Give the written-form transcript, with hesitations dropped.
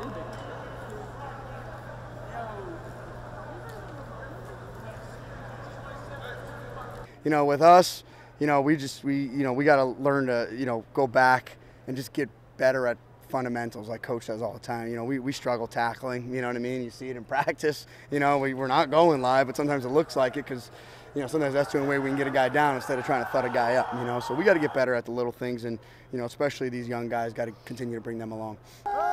You know, with us, you know, we got to learn to, go back and just get better at fundamentals like Coach says all the time. You know, we struggle tackling, you know what I mean? You see it in practice. You know, we're not going live, but sometimes it looks like it because, sometimes that's the only way we can get a guy down instead of trying to thud a guy up, So we got to get better at the little things and, especially these young guys, got to continue to bring them along.